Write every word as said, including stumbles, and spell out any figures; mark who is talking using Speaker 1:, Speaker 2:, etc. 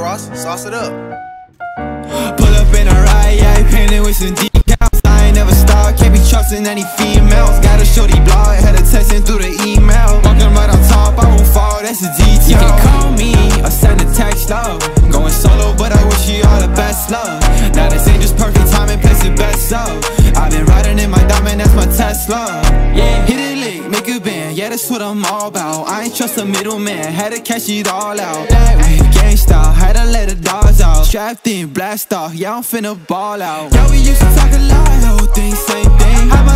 Speaker 1: Ross, sauce it up.
Speaker 2: Pull up in a ride, yeah, painted with some decals. I ain't never stopped, can't be trusting any females. Got a shorty blog, had her texting through the email. Walking right on top, I won't fall, that's a detail. You can call me or send a text, love. Going solo, but I wish you all the best, love. Now this ain't just perfect time and place it best, so I've been riding in my diamond, that's my Tesla. Yeah, hit it lick, make a band, yeah, that's what I'm all about. I ain't trust a middleman, had to cash it all out. Ay, gangsta, had to let the dogs out. Strapped in, blast off, yeah, I'm finna ball out. Yeah, we used to talk a lot, whole thing, same thing.